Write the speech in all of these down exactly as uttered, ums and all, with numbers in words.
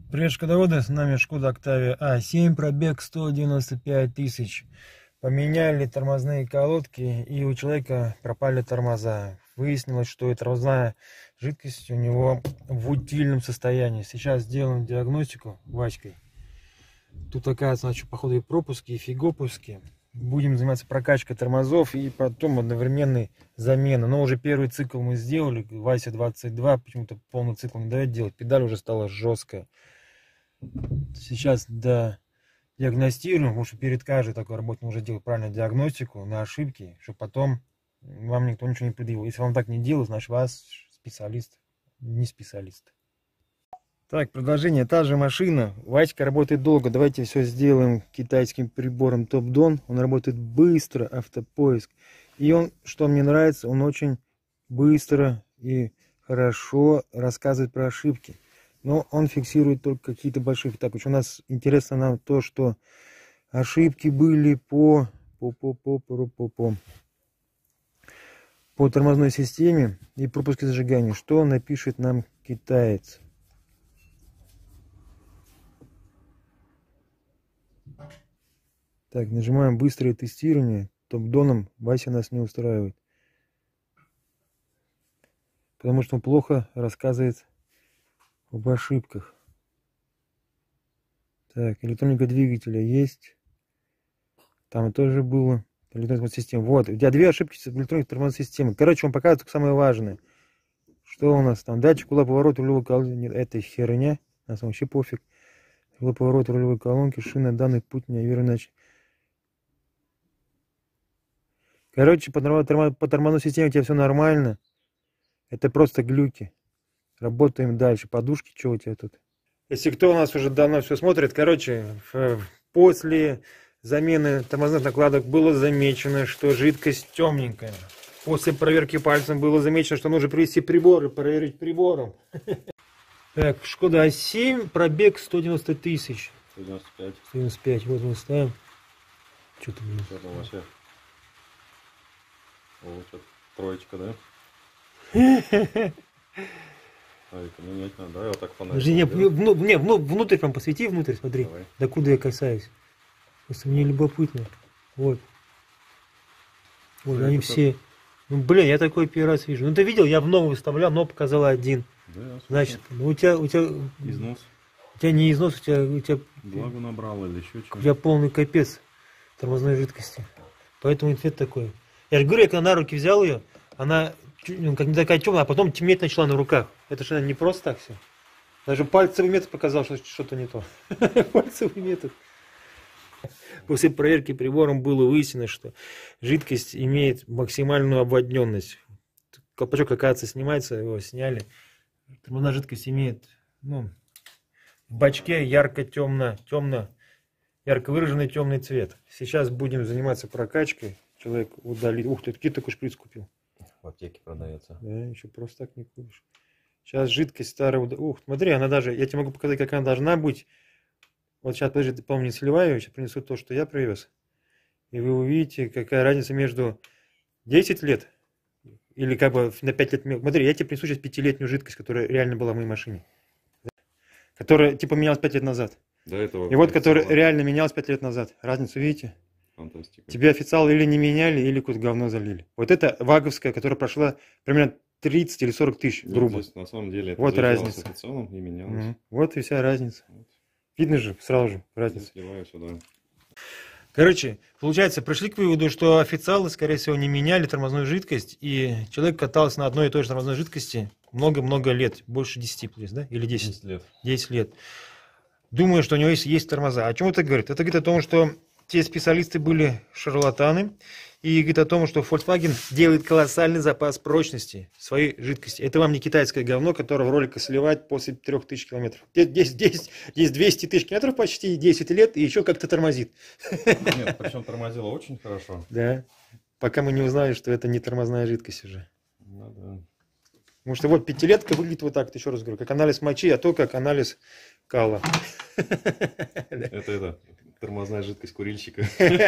Привет, шкодоводы, с нами Шкода Октавия А семь, пробег сто девяносто пять тысяч. Поменяли тормозные колодки, и у человека пропали тормоза. Выяснилось, что и тормозная жидкость у него в утильном состоянии. Сейчас сделаем диагностику Васькой. Тут, оказывается, значит, походу и пропуски, и фигопуски. Будем заниматься прокачкой тормозов и потом одновременной замены. Но уже первый цикл мы сделали, Вася двадцать два, почему-то полный цикл не дает делать. Педаль уже стала жесткая. Сейчас да, диагностируем, потому что перед каждой такой работой нужно делать правильную диагностику на ошибки, чтобы потом вам никто ничего не предъявил. Если вам так не делают, значит вас специалист, не специалист. Так, продолжение. Та же машина. Васька работает долго. Давайте все сделаем китайским прибором Topdon. Он работает быстро, автопоиск. И он, что мне нравится, он очень быстро и хорошо рассказывает про ошибки. Но он фиксирует только какие-то большие. Так, у нас интересно нам то, что ошибки были по по по по по по по, по тормозной системе и пропуске зажигания. Что напишет нам китаец? Так, нажимаем быстрое тестирование. Topdon Вася нас не устраивает, потому что он плохо рассказывает об ошибках. Так, электроника двигателя есть. Там тоже было. Электронная система. Вот, у тебя две ошибки с электронной тормозной системы. Короче, он показывает только самое важное. Что у нас там? Датчик угла поворота рулевой колонки. Нет, это херня. Нас вообще пофиг. Угла поворота рулевой колонки, шина, данный путь не верно. Короче, по, тормоз, по тормозной системе у тебя все нормально. Это просто глюки. Работаем дальше. Подушки, что у тебя тут? Если кто у нас уже давно все смотрит, короче, после замены тормозных накладок было замечено, что жидкость темненькая. После проверки пальцем было замечено, что нужно привести прибор и проверить прибором. Так, Шкода А семь, пробег сто девяносто тысяч. сто девяносто пять. сто девяносто пять, вот мы ставим. Что-то блин. Что там вообще? О, что-то троечка, да? А, это менять надо, да? Я вот так фонарик. Не, вну, не, вну, внутрь прям посвети, внутрь, смотри. Давай. Докуда я касаюсь. Просто мне любопытно. Вот. Вот да, они все. Как... Ну, блин, я такой первый раз вижу. Ну, ты видел, я в новый выставлял, но показала один. Да, значит, ну, у тебя, у тебя... Износ. У тебя не износ, у тебя... У тебя... Влагу набрал или еще что-то. У тебя полный капец тормозной жидкости. Поэтому цвет такой. Я же говорю, я когда на руки взял ее, она ну, как не такая темная, а потом темнеть начала на руках. Это же не просто так все. Даже пальцевый метод показал, что что-то не то. Пальцевый метод. После проверки прибором было выяснено, что жидкость имеет максимальную обводненность. Колпачок, оказывается, снимается, его сняли. Тормозная жидкость имеет ну, в бачке ярко-темно, темно, ярко выраженный темный цвет. Сейчас будем заниматься прокачкой. Человек удалит. Ух ты, какие такой шприц купил? В аптеке продается. Да, еще просто так не купишь. Сейчас жидкость старая. Ух, смотри, она даже, я тебе могу показать, как она должна быть. Вот сейчас, подожди, ты, по-моему, не сливаю, сейчас принесу то, что я привез. И вы увидите, какая разница между десять лет или как бы на пять лет. Смотри, я тебе принесу сейчас пятилетнюю жидкость, которая реально была в моей машине. Которая типа менялась пять лет назад. До этого. И вот, которая реально менялась пять лет назад. Разницу видите? Фантастика. Тебе официалы или не меняли, или какое-то говно залили. Вот это ваговская, которая прошла примерно тридцать или сорок тысяч, грубо. Вот здесь, на самом деле, это вот разница. И менялось. Угу. Вот и вся разница. Вот. Видно же, сразу же разница. Сливаю сюда. Короче, получается, пришли к выводу, что официалы, скорее всего, не меняли тормозную жидкость, и человек катался на одной и той же тормозной жидкости много-много лет, больше десяти, плюс, да? Или десять? десять лет. десять лет. Думаю, что у него есть, есть тормоза. О чем это говорит? Это говорит о том, что те специалисты были шарлатаны, и говорит о том, что Volkswagen делает колоссальный запас прочности своей жидкости. Это вам не китайское говно, которое в роликах сливать после трех тысяч километров. Здесь, здесь, здесь двести тысяч километров почти, десять лет, и еще как-то тормозит. Нет, причем тормозило очень хорошо. Да, пока мы не узнали, что это не тормозная жидкость уже. Ну, да. Потому что вот пятилетка выглядит вот так, еще раз говорю, как анализ мочи, а то как анализ кала. Это это. Тормозная жидкость курильщика.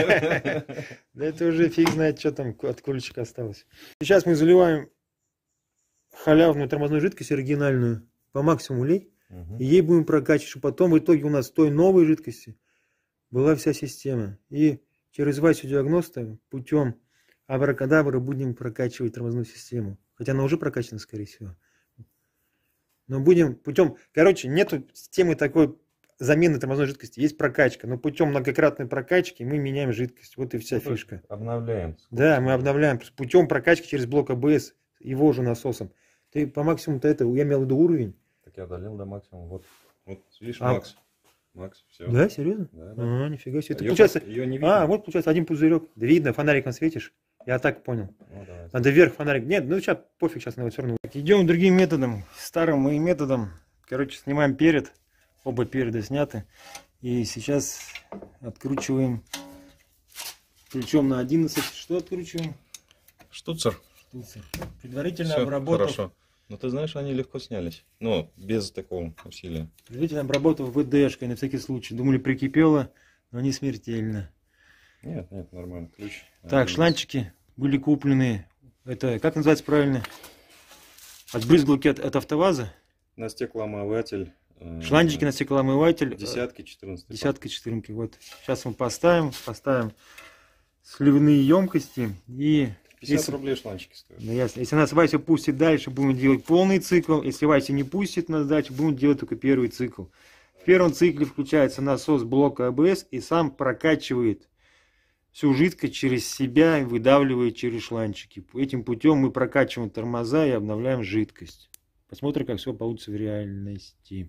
Да это уже фиг знает, что там от курильщика осталось. Сейчас мы заливаем халявную тормозную жидкость оригинальную. По максимуму лей. Угу. И ей будем прокачивать, чтобы потом в итоге у нас с той новой жидкости была вся система. И через Васю диагноста путем абракадабры будем прокачивать тормозную систему. Хотя она уже прокачана, скорее всего. Но будем путем... Короче, нету системы такой замены тормозной жидкости. Есть прокачка. Но путем многократной прокачки мы меняем жидкость. Вот и вся Ну, фишка. Обновляем. Да, мы обновляем. Путем прокачки через блок АБС его же насосом. Ты по максимуму-то это, я имел в виду уровень. Так я долил до максимума. Вот, вот видишь, А. Макс. Макс, все. Да, серьезно? Да, да. А, нифига себе. Это Её получается... просто- её не видно. А, вот получается один пузырек. Да видно, фонариком светишь. Я так понял. Ну, давай. Надо вверх фонарик. Нет, ну сейчас пофиг, сейчас на его все равно. Идем другим методом. Старым моим методом. Короче, снимаем перед. Оба переда сняты. И сейчас откручиваем ключом на одиннадцать. Что откручиваем? Штуцер. Штуцер. Предварительно Всё, обработав. хорошо. Но ты знаешь, они легко снялись. Ну, без такого усилия. Предварительно обработав ВДшкой на всякий случай. Думали, прикипело, но не смертельно. Нет, нет, нормально. Ключ. Так, Один. шланчики были куплены. Это, как называется правильно? От брызгалки от, от АвтоВАЗа. На стеклоомыватель. э, Шланчики на стеклоомыватель. Десятки, четырнадцать. Десятка, четырнки. Вот. Сейчас мы поставим. Поставим сливные емкости. И пятьдесят если, рублей шланчики стоят. ну, ясно. Если нас Вася пустит дальше, будем делать полный цикл. Если Вася не пустит нас дальше, будем делать только первый цикл. В первом цикле включается насос блока АБС и сам прокачивает всю жидкость через себя и выдавливает через шланчики. Этим путем мы прокачиваем тормоза и обновляем жидкость. Посмотрим, как все получится в реальности.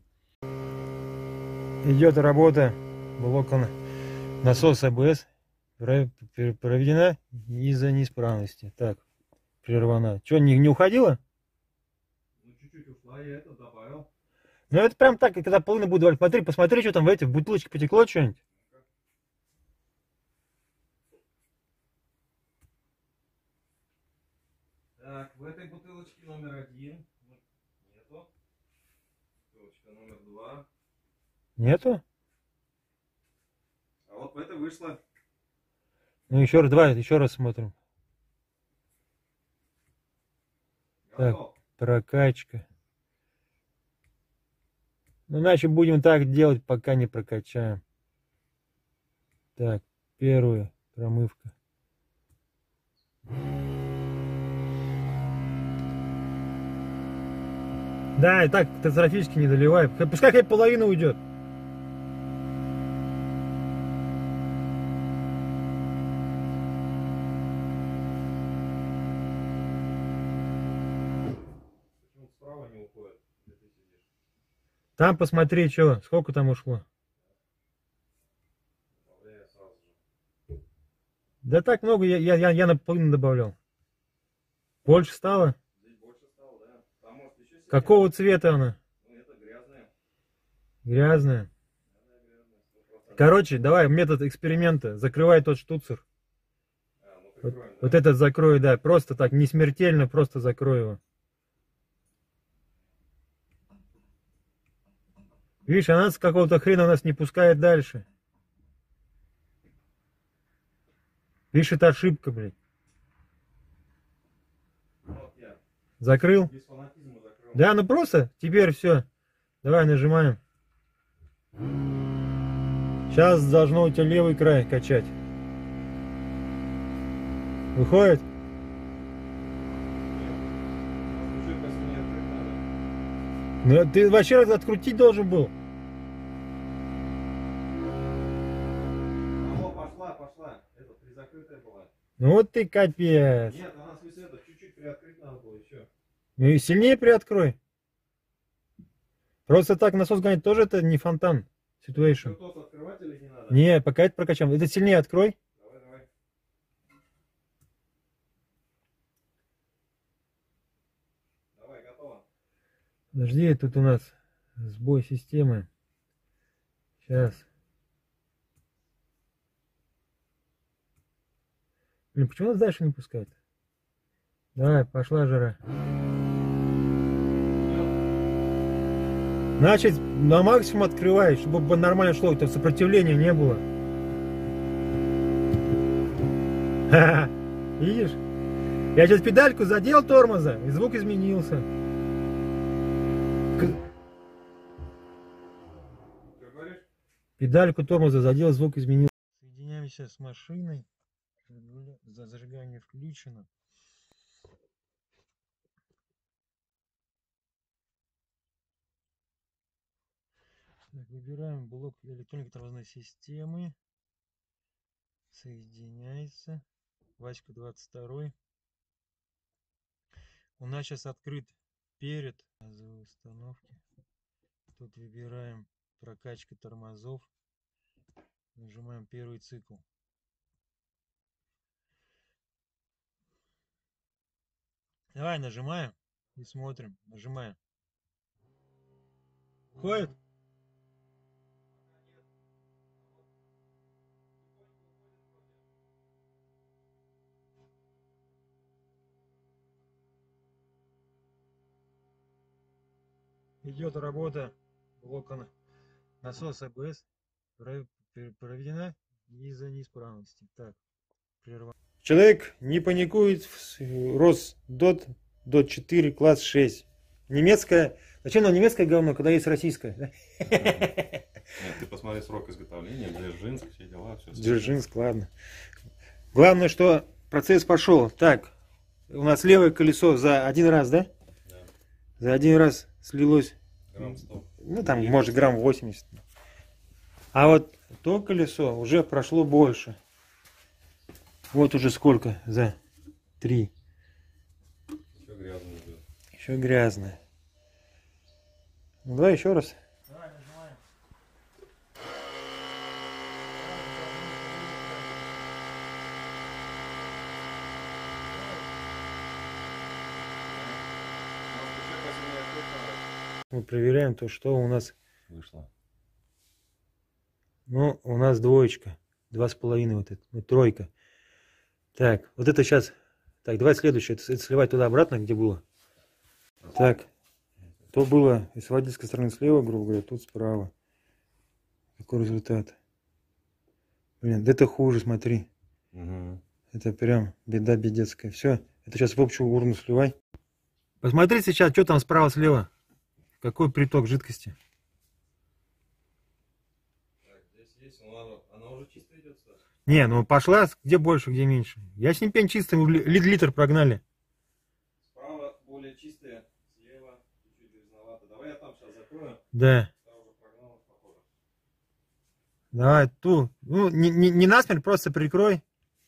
Идет работа блока насоса АБС. Проведена из-за неисправности. Так, прервана. Что, не, не уходила? Ну, чуть-чуть ушла, я это добавил. Ну, это прям так, когда половина будет давать. Смотри, посмотри, что там в этих в бутылочке потекло что-нибудь. Так, в этой бутылочке номер один нету. Бутылочка номер два. Нету? А вот в этой вышла. Ну, еще раз, давай, еще раз смотрим. Так, Готов. прокачка. Ну, иначе будем так делать, пока не прокачаем. Так, первая промывка. Да, и так катастрофически не доливай. Пускай хоть половина уйдет. Почему справа не уходит, где ты сидишь? Там посмотри, что, сколько там ушло. Добавляю сразу же. Да так много, я, я, я, я наполовину добавлял. Больше стало? Здесь больше стало, да? Там может еще сильнее. Какого цвета она? Ну, это грязная. Грязная. Она грязная, сто процентов. Короче, давай метод эксперимента. Закрывай тот штуцер. А, ну Вот, прикроем, да? вот этот закрой, да. Просто так, не смертельно, просто закрой его. Видишь, она с какого-то хрена нас не пускает дальше. Видишь, это ошибка, блядь. Вот я Закрыл? без фанатизма закрыл. Да, ну просто, теперь все. Давай нажимаем. Сейчас должно у тебя левый край качать. Выходит? Жидкость не открыть надо. Ну ты вообще открутить должен был. Алло, пошла, пошла. Это призакрытая была. Ну вот ты капец. Нет, она в смысле это чуть-чуть приоткрыть надо было еще. Ну и сильнее приоткрой. Просто так насос гонять тоже это не фонтан. Ситуэйшн. Что, тот открывать или не надо? Не, пока это прокачаем. Это сильнее открой. Давай, давай. Давай, готово. Подожди, тут у нас сбой системы. Сейчас. Блин, почему нас дальше не пускает? Давай, пошла жара. Значит, на максимум открывай, чтобы нормально шло, это сопротивления не было. Ха-ха. Видишь? Я сейчас педальку задел тормоза, и звук изменился. Педальку тормоза задел, звук изменил. Соединяемся с машиной. Зажигание включено. Так, выбираем блок электроники тормозной системы. Соединяется. Васька двадцать два. У нас сейчас открыт перед базовой установки. Тут выбираем прокачка тормозов. Нажимаем первый цикл. Давай нажимаем и смотрим. Нажимаем. Ходит? Идет работа блока насоса АБС. Проведена из-за неисправности. Так, прервал. Человек не паникует. Рос дот, дот четыре, класс шесть. Немецкая. Зачем нам немецкое говно, когда есть российское? Нет, ты посмотри срок изготовления, Дзержинск, все дела. Дзержинск, ладно. Главное, что процесс пошел. Так, у нас левое колесо за один раз, да? Да. За один раз слилось. Грамм сто. Ну, там, может, грамм восемьдесят. А вот то колесо уже прошло больше. Вот уже сколько? За три. Еще грязное идет. Еще грязное. Ну, давай еще раз. Давай, нажимаем. Мы проверяем то, что у нас вышло. Ну, у нас двоечка. Два с половиной вот это. Ну, тройка. Так, вот это сейчас. Так, давай следующее. Это, это сливать туда-обратно, где было. Так. То было с водительской стороны слева, грубо говоря, тут справа. Какой результат? Блин, да это хуже, смотри. Угу. Это прям беда бедецкая. Все, это сейчас в общую урну сливай. Посмотри сейчас, что там справа-слева. Какой приток жидкости. Она уже чисто идет сюда? Не, ну пошла, где больше, где меньше. Я с ним пень чистый, литр прогнали. Справа более чистые, слева чуть-чуть грязновато. Давай я там сейчас закрою. Да. Давай ту. Ну, не, не, не насмерть, просто прикрой.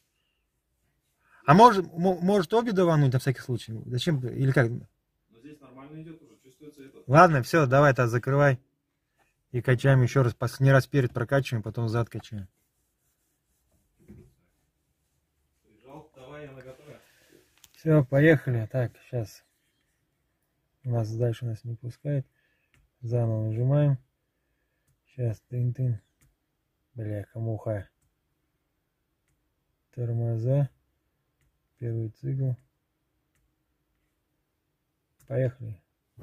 А может, может обе давануть на всякий случай? Зачем? Или как? Но здесь нормально идет уже, чувствуется это. Ладно, все, давай тогда закрывай. И качаем еще раз. Последний раз перед прокачиваем, потом зад качаем. Давай, я наготове. Все, поехали. Так, сейчас. У нас дальше нас не пускает. Заново нажимаем. Сейчас, тын-тын. Бляха-муха. Тормоза. Первый цикл. Поехали.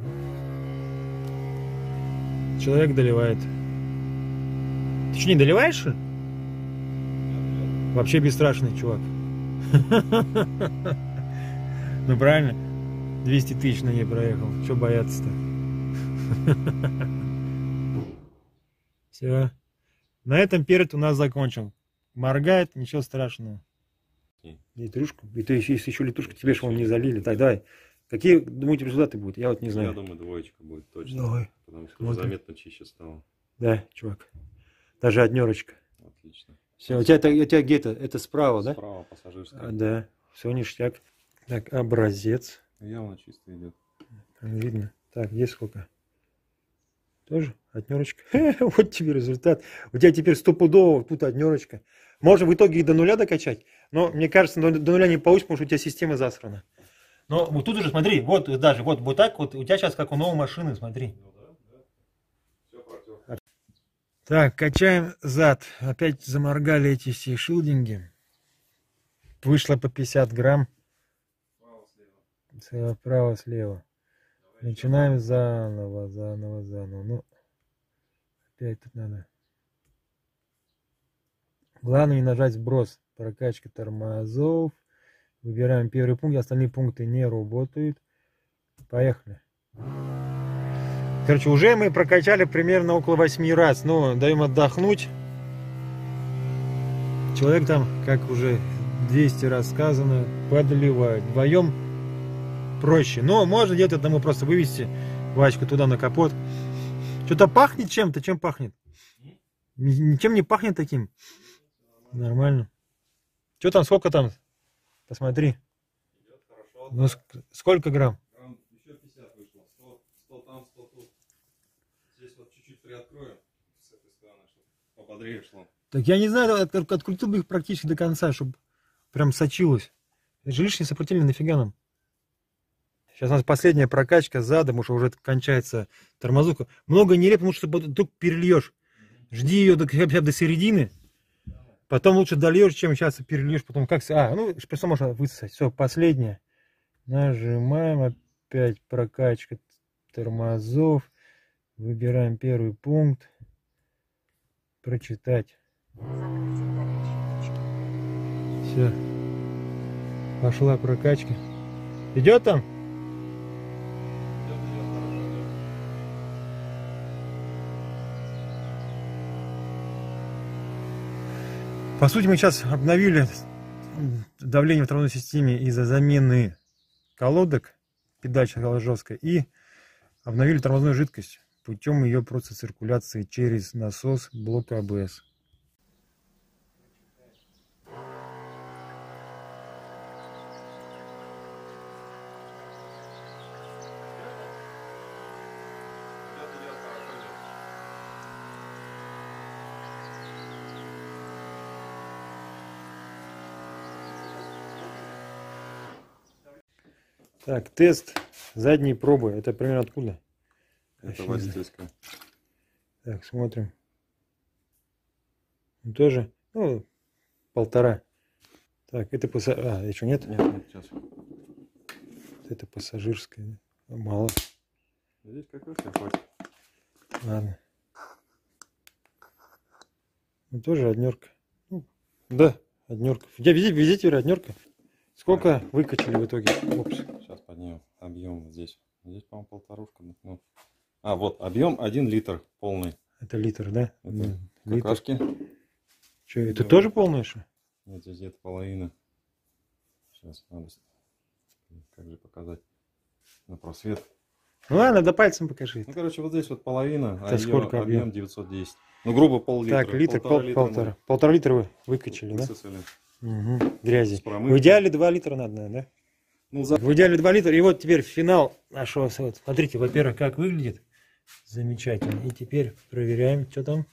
Человек доливает. Ты что, не доливаешь, что ли? Вообще бесстрашный чувак. Ну правильно, двести тысяч на ней проехал. Что бояться-то? Все. На этом перед у нас закончил. Моргает, ничего страшного. Литрушку? И ты еще, еще литрушку, тебе же вон не залили. Так, давай. Какие, думаете, результаты будут? Я вот не знаю. Я думаю, двоечка будет точно. Давай. Потому что уже заметно чище стало. Да, чувак. Даже однерочка. Отлично. Все, у тебя, у тебя где-то, это справа, да? Справа, пассажирская. А, да, все ништяк. Так, образец. Явно чисто идет. Видно. Так, здесь сколько? Тоже однерочка. Вот тебе результат. У тебя теперь стопудово тут однерочка. Можно в итоге и до нуля докачать. Но мне кажется, до нуля не получится, потому что у тебя система засрана. Но вот тут уже, смотри, вот даже, вот, вот так вот, у тебя сейчас как у новой машины, смотри. Ну, да, да. Все, протер. Так, качаем зад. Опять заморгали эти все шилдинги. Вышло по пятьдесят грамм. Справа, слева. Справа, слева. Давай. Начинаем заново, заново, заново. Ну, опять тут надо. Главное не нажать сброс. Прокачка тормозов. Выбираем первый пункт, остальные пункты не работают. Поехали. Короче, уже мы прокачали примерно около восьми раз. Но даем отдохнуть. Человек там, как уже двести раз сказано, подливает. Вдвоем проще. Но можно делать одному, просто вывести Ваську туда на капот. Что-то пахнет чем-то. Чем пахнет? Ничем не пахнет таким. Нормально. Что там, сколько там? Посмотри. Идет хорошо. Ну, ск- сколько грамм? Грамм еще пятьдесят вышло. сто, сто там, сто тут. Здесь вот чуть-чуть приоткрою с этой стороны, чтобы пободрее шло. Так я не знаю, от- от- открутил бы их практически до конца, чтобы прям сочилось. Это же лишнее сопротивление, нафига нам? Сейчас у нас последняя прокачка задом, уж уже кончается тормозуха. Много не леп, потому что только перельешь. Жди ее до, хотя бы до середины. Потом лучше дольешь, чем сейчас перельешь. Потом как... А, ну, что можно высосать. Все, последнее. Нажимаем. Опять прокачка тормозов. Выбираем первый пункт. Прочитать. Все. Пошла прокачка. Идет там? Идет, идет, хорошо идет. По сути, мы сейчас обновили давление в тормозной системе из-за замены колодок, педаль оказалась жесткая, и обновили тормозную жидкость путем ее просто циркуляции через насос блока А Б С. Идет, идет, хорошо идет. Так, тест задней пробы. Это примерно откуда? Это Офигеть. водительская. Так, смотрим. Ну, тоже, ну, полтора. Так, это пассаж... А, еще нет? Нет, нет, сейчас. Это пассажирская. Мало. Здесь как раз хватит. Ладно. Ну, тоже однерка. Ну, да, однерка. Я везде, везде теперь однерка. Сколько выкачали в итоге? Опс. Сейчас поднимем объем здесь. Здесь, по-моему, полторушка. Ну. А, вот, объем один литр полный. Это литр, да? Это Ну, литр. какашки. Что, это Да. тоже полное, что? Нет, здесь где-то половина. Сейчас надо... Как же показать? На просвет. Ну ладно, да пальцем покажи. Ну, короче, вот здесь вот половина, а Это ее сколько объем объем? девятьсот десять. Ну, грубо пол-литра. Так, литр, полтора пол- литра полтора. Полтора литра вы выкачали, мы да? высосали. Угу. Грязи. С промывкой. В идеале два литра надо, наверное, да? Ну, за... В идеале два литра. И вот теперь финал нашего. Вот, смотрите, во-первых, как выглядит. Замечательно. И теперь проверяем, что там.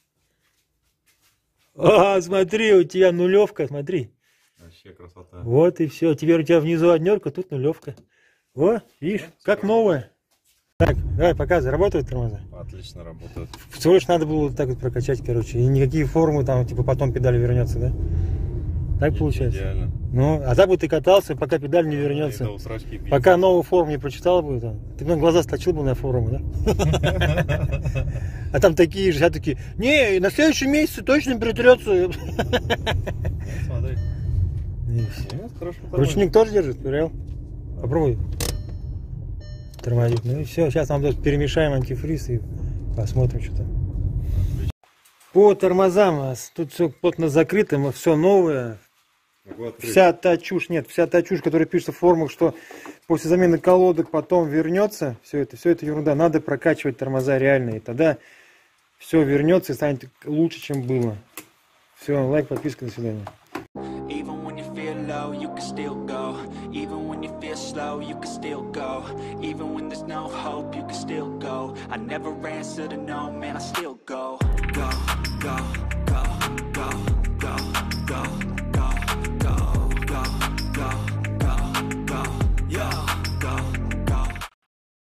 А, смотри, у тебя нулевка, смотри. Вообще красота. Вот и все. Теперь у тебя внизу однерка, тут нулевка. О, видишь, как новая. Так, давай, показывай, работают тормоза. Отлично работает. Всего лишь надо было вот так вот прокачать, короче. И никакие формы там, типа, потом педаль вернется, да? Так получается? Идеально. Ну, а так бы ты катался, пока педаль не вернется. Это усрачки бить. Пока новую форму не прочитал бы, там, ты бы на глаза сточил бы на форумы, да? А там такие же, а такие, не, на следующем месяце точно притрется. Смотри. Нет, хорошо. Ручник тоже держит, проверял? Попробуй. Тормозит. Ну и все, сейчас нам тут перемешаем антифриз и посмотрим, что там. По тормозам у нас тут все плотно закрыто, все новое. Вся та чушь, нет, вся та чушь, которая пишется в формах, что после замены колодок потом вернется, все это, все это ерунда. Надо прокачивать тормоза реально, и тогда все вернется и станет лучше, чем было. Все, лайк, подписка, до свидания. Even when you feel low, you can still go. Even when you feel slow, you can still go. Even when there's no hope, you can still go. I never answer to no, man, I still go. Go, go.